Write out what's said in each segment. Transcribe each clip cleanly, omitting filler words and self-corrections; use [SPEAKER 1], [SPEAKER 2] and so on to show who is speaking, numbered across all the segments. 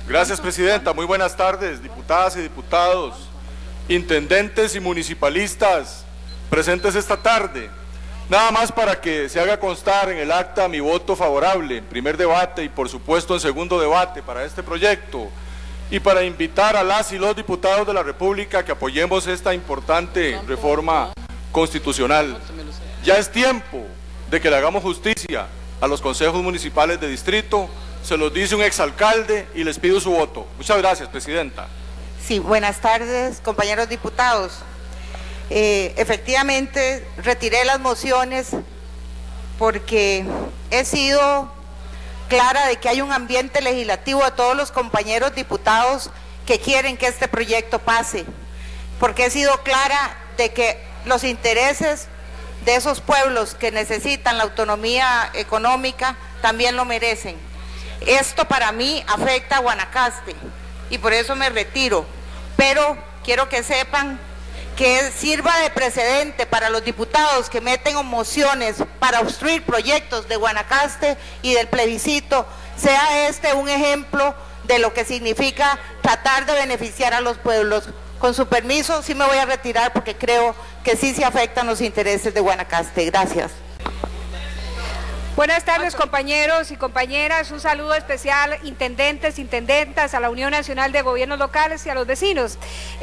[SPEAKER 1] Gracias, presidenta. Muy buenas tardes, diputadas y diputados, intendentes y municipalistas presentes esta tarde. Nada más para que se haga constar en el acta mi voto favorable en primer debate y por supuesto en segundo debate para este proyecto, y para invitar a las y los diputados de la República que apoyemos esta importante reforma constitucional. Ya es tiempo de que le hagamos justicia a los consejos municipales de distrito. Se los dice un exalcalde y les pido su voto. Muchas gracias, presidenta.
[SPEAKER 2] Sí, buenas tardes, compañeros diputados. Efectivamente, retiré las mociones porque he sido clara de que hay un ambiente legislativo de todos los compañeros diputados que quieren que este proyecto pase, porque he sido clara de que los intereses de esos pueblos que necesitan la autonomía económica también lo merecen. Esto para mí afecta a Guanacaste y por eso me retiro, pero quiero que sepan que sirva de precedente para los diputados que meten mociones para obstruir proyectos de Guanacaste y del plebiscito, sea este un ejemplo de lo que significa tratar de beneficiar a los pueblos. Con su permiso, sí me voy a retirar porque creo que sí se afectan los intereses de Guanacaste. Gracias.
[SPEAKER 3] Buenas tardes, compañeros y compañeras. Un saludo especial, intendentes, intendentas, a la Unión Nacional de Gobiernos Locales y a los vecinos.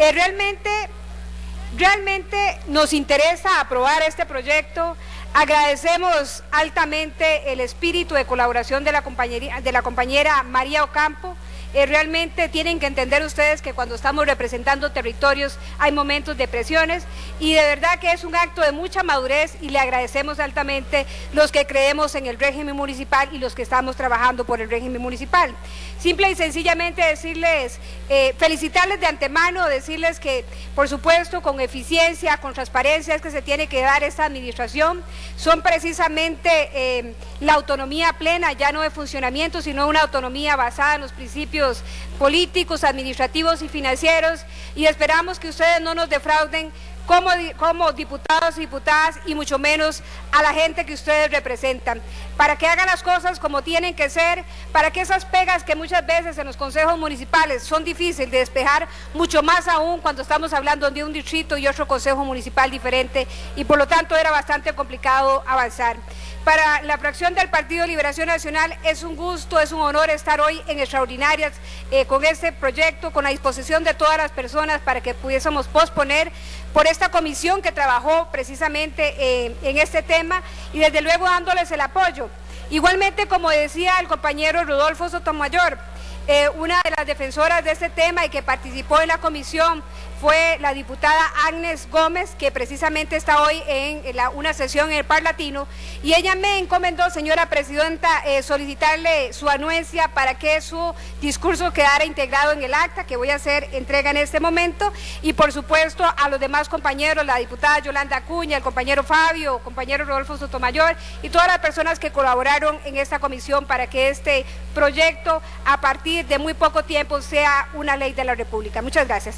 [SPEAKER 3] Realmente nos interesa aprobar este proyecto. Agradecemos altamente el espíritu de colaboración de la compañera María Ocampo. Realmente tienen que entender ustedes que cuando estamos representando territorios hay momentos de presiones y de verdad que es un acto de mucha madurez y le agradecemos altamente los que creemos en el régimen municipal y los que estamos trabajando por el régimen municipal. Simple y sencillamente decirles, felicitarles de antemano, decirles que por supuesto con eficiencia, con transparencia es que se tiene que dar esta administración. Son precisamente la autonomía plena, ya no de funcionamiento, sino una autonomía basada en los principios políticos, administrativos y financieros, y esperamos que ustedes no nos defrauden como diputados y diputadas y mucho menos a la gente que ustedes representan, para que hagan las cosas como tienen que ser, para que esas pegas que muchas veces en los consejos municipales son difíciles de despejar, mucho más aún cuando estamos hablando de un distrito y otro consejo municipal diferente, y por lo tanto era bastante complicado avanzar. Para la fracción del Partido de Liberación Nacional es un gusto, es un honor estar hoy en extraordinarias con este proyecto, con la disposición de todas las personas para que pudiésemos posponer por esta comisión que trabajó precisamente en este tema y desde luego dándoles el apoyo. Igualmente, como decía el compañero Rodolfo Sotomayor, una de las defensoras de este tema y que participó en la comisión fue la diputada Agnes Gómez, que precisamente está hoy en una sesión en el Par Latino, y ella me encomendó, señora presidenta, solicitarle su anuencia para que su discurso quedara integrado en el acta, que voy a hacer entrega en este momento, y por supuesto a los demás compañeros, la diputada Yolanda Acuña, el compañero Fabio, el compañero Rodolfo Sotomayor, y todas las personas que colaboraron en esta comisión para que este proyecto, a partir de muy poco tiempo, sea una ley de la República. Muchas gracias.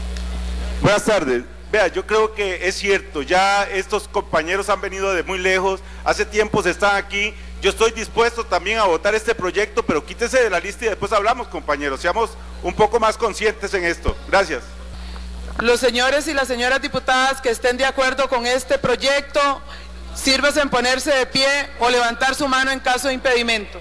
[SPEAKER 4] Buenas tardes. Vea, yo creo que es cierto, ya estos compañeros han venido de muy lejos, hace tiempo se están aquí, yo estoy dispuesto también a votar este proyecto, pero quítese de la lista y después hablamos, compañeros, seamos un poco más conscientes en esto. Gracias.
[SPEAKER 5] Los señores y las señoras diputadas que estén de acuerdo con este proyecto, sírvase en ponerse de pie o levantar su mano en caso de impedimento.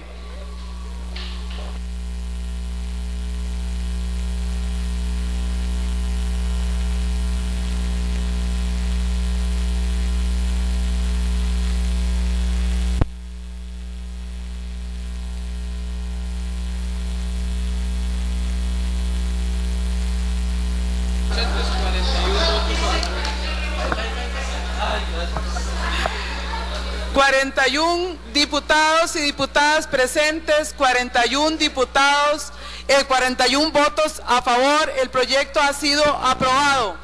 [SPEAKER 5] ...41 diputados y diputadas presentes, 41 diputados, 41 votos a favor, el proyecto ha sido aprobado.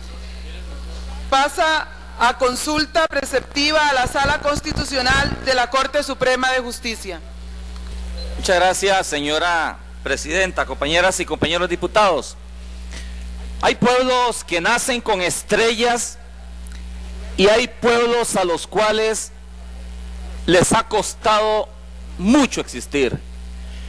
[SPEAKER 5] Pasa a consulta preceptiva a la Sala Constitucional de la Corte Suprema de Justicia.
[SPEAKER 6] Muchas gracias, señora presidenta, compañeras y compañeros diputados. Hay pueblos que nacen con estrellas y hay pueblos a los cuales les ha costado mucho existir.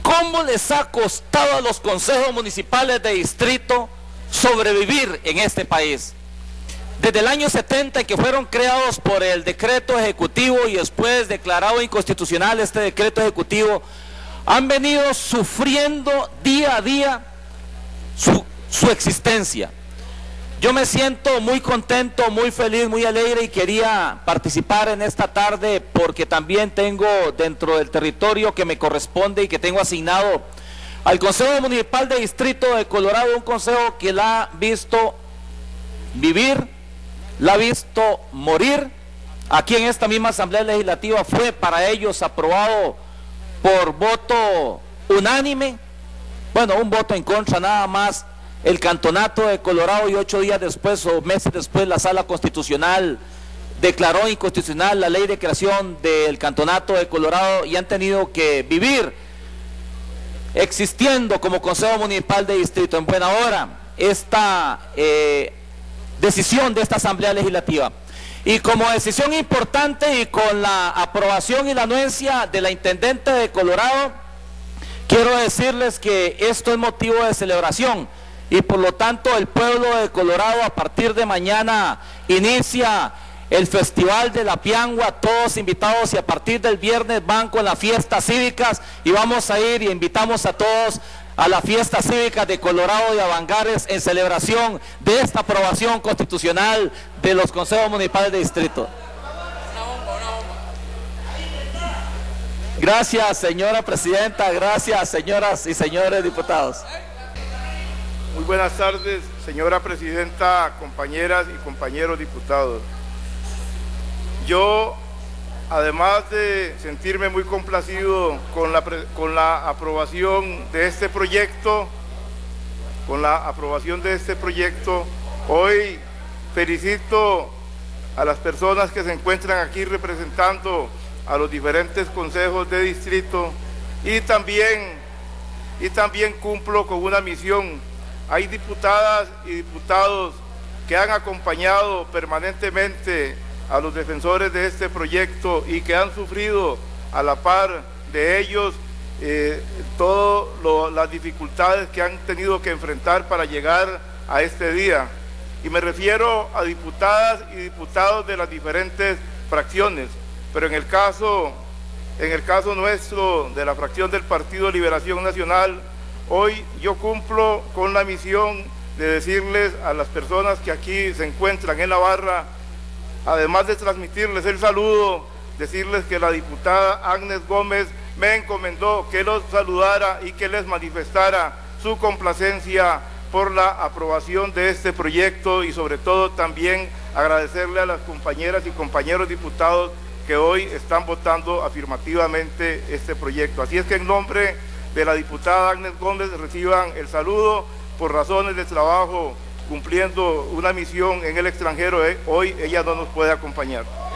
[SPEAKER 6] cómo les ha costado a los consejos municipales de distrito sobrevivir en este país. Desde el año 70, que fueron creados por el decreto ejecutivo y después declarado inconstitucional este decreto ejecutivo, han venido sufriendo día a día su existencia. Yo me siento muy contento, muy feliz, muy alegre y quería participar en esta tarde porque también tengo dentro del territorio que me corresponde y que tengo asignado al Consejo Municipal de Distrito de Colorado, un consejo que la ha visto vivir, la ha visto morir. Aquí en esta misma Asamblea Legislativa fue para ellos aprobado por voto unánime, bueno, un voto en contra nada más, el Cantonato de Colorado, y 8 días después o meses después la Sala Constitucional declaró inconstitucional la ley de creación del Cantonato de Colorado y han tenido que vivir existiendo como Consejo Municipal de Distrito. En buena hora esta decisión de esta Asamblea Legislativa, y como decisión importante y con la aprobación y la anuencia de la Intendente de Colorado, quiero decirles que esto es motivo de celebración y por lo tanto el pueblo de Colorado a partir de mañana inicia el Festival de la Piangua, todos invitados, y a partir del viernes van con las fiestas cívicas y vamos a ir y invitamos a todos a la fiesta cívica de Colorado y Avangares en celebración de esta aprobación constitucional de los consejos municipales de distrito. Gracias, señora presidenta, gracias, señoras y señores diputados.
[SPEAKER 7] Muy buenas tardes, señora presidenta, compañeras y compañeros diputados. Yo, además de sentirme muy complacido con la aprobación de este proyecto, hoy felicito a las personas que se encuentran aquí representando a los diferentes consejos de distrito y también cumplo con una misión. Hay diputadas y diputados que han acompañado permanentemente a los defensores de este proyecto y que han sufrido a la par de ellos todas las dificultades que han tenido que enfrentar para llegar a este día. Y me refiero a diputadas y diputados de las diferentes fracciones, pero en el caso nuestro de la fracción del Partido Liberación Nacional, hoy yo cumplo con la misión de decirles a las personas que aquí se encuentran en la barra, además de transmitirles el saludo, decirles que la diputada Agnes Gómez me encomendó que los saludara y que les manifestara su complacencia por la aprobación de este proyecto y sobre todo también agradecerle a las compañeras y compañeros diputados que hoy están votando afirmativamente este proyecto. Así es que en nombre de la diputada Agnes Gómez reciban el saludo. Por razones de trabajo, cumpliendo una misión en el extranjero, hoy ella no nos puede acompañar.